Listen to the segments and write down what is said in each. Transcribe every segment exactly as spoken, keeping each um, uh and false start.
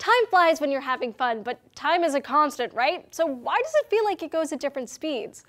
Time flies when you're having fun, but time is a constant, right? So why does it feel like it goes at different speeds?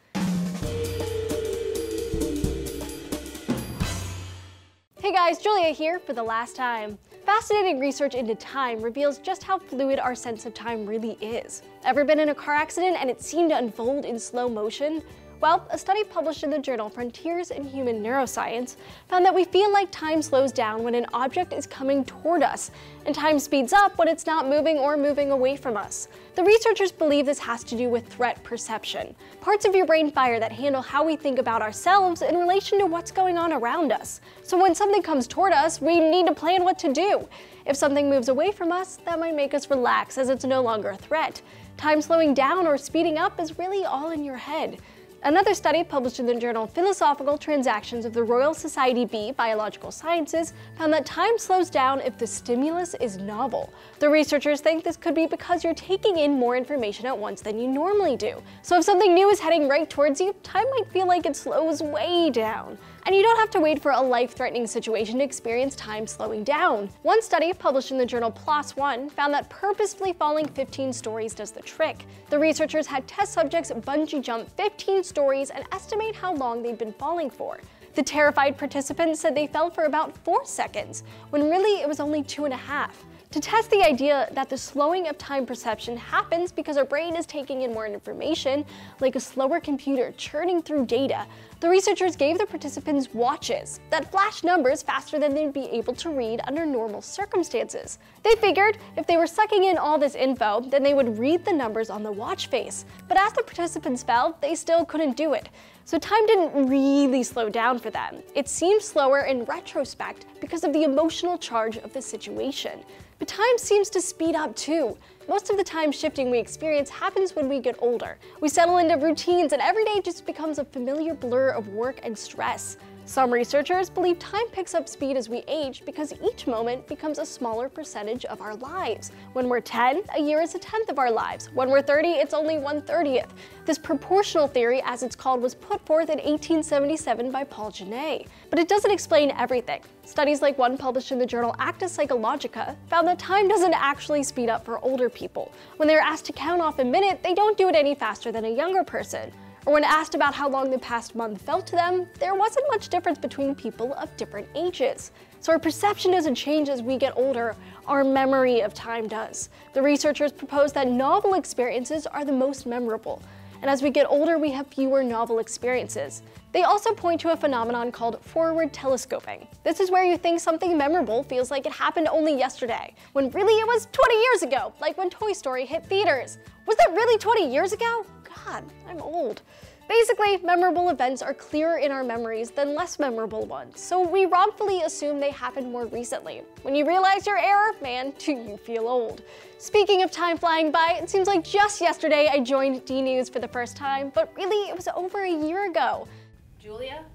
Hey guys, Julia here for the last time. Fascinating research into time reveals just how fluid our sense of time really is. Ever been in a car accident and it seemed to unfold in slow motion? Well, a study published in the journal Frontiers in Human Neuroscience found that we feel like time slows down when an object is coming toward us, and time speeds up when it's not moving or moving away from us. The researchers believe this has to do with threat perception. Parts of your brain fire that handle how we think about ourselves in relation to what's going on around us. So when something comes toward us, we need to plan what to do. If something moves away from us, that might make us relax as it's no longer a threat. Time slowing down or speeding up is really all in your head. Another study published in the journal Philosophical Transactions of the Royal Society B Biological Sciences found that time slows down if the stimulus is novel. The researchers think this could be because you're taking in more information at once than you normally do. So if something new is heading right towards you, time might feel like it slows way down. And you don't have to wait for a life-threatening situation to experience time slowing down. One study published in the journal PLOS One found that purposefully falling fifteen stories does the trick. The researchers had test subjects bungee jump fifteen stories and estimate how long they'd been falling for. The terrified participants said they fell for about four seconds, when really it was only two and a half. To test the idea that the slowing of time perception happens because our brain is taking in more information, like a slower computer churning through data, the researchers gave the participants watches that flash numbers faster than they'd be able to read under normal circumstances. They figured if they were sucking in all this info, then they would read the numbers on the watch face. But as the participants fell, they still couldn't do it. So time didn't really slow down for them. It seemed slower in retrospect because of the emotional charge of the situation. But time seems to speed up too. Most of the time shifting we experience happens when we get older. We settle into routines and every day just becomes a familiar blur of work and stress. Some researchers believe time picks up speed as we age because each moment becomes a smaller percentage of our lives. When we're ten, a year is a tenth of our lives. When we're thirty, it's only one thirtieth. This proportional theory, as it's called, was put forth in eighteen seventy-seven by Paul Genet. But it doesn't explain everything. Studies like one published in the journal Acta Psychologica found that time doesn't actually speed up for older people. When they're asked to count off a minute, they don't do it any faster than a younger person. Or when asked about how long the past month felt to them, there wasn't much difference between people of different ages. So our perception doesn't change as we get older, our memory of time does. The researchers proposed that novel experiences are the most memorable. And as we get older, we have fewer novel experiences. They also point to a phenomenon called forward telescoping. This is where you think something memorable feels like it happened only yesterday, when really it was twenty years ago, like when Toy Story hit theaters. Was that really twenty years ago? God, I'm old. Basically, memorable events are clearer in our memories than less memorable ones, so we wrongfully assume they happened more recently. When you realize your error, man, do you feel old. Speaking of time flying by, it seems like just yesterday I joined DNews for the first time, but really it was over a year ago. Julia?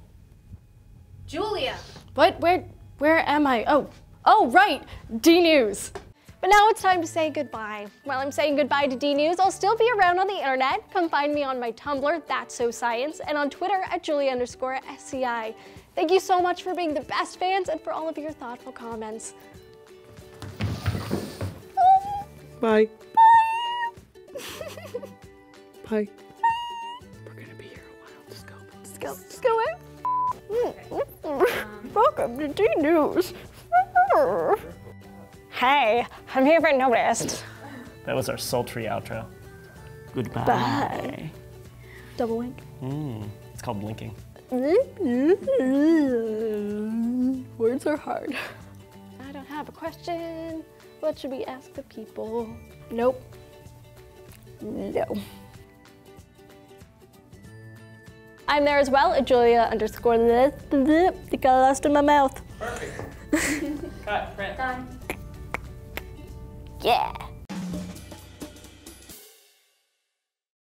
Julia! What? Where, where am I? Oh, oh right, DNews. But now it's time to say goodbye. While I'm saying goodbye to DNews, I'll still be around on the internet. Come find me on my Tumblr, That's So Science, and on Twitter at Julia underscore SCI. Thank you so much for being the best fans and for all of your thoughtful comments. Bye. Bye. Bye. We're gonna be here a while. Just go. Just go. Just go in. Um, Welcome to DNews. Hey, I'm here for noticed. That was our sultry outro. Goodbye. Bye. Double wink. Mm, it's called blinking. Words are hard. I don't have a question. What should we ask the people? Nope. No. I'm there as well at Julia underscore this. It got lost in my mouth. Perfect. Cut, print. Done. Yeah.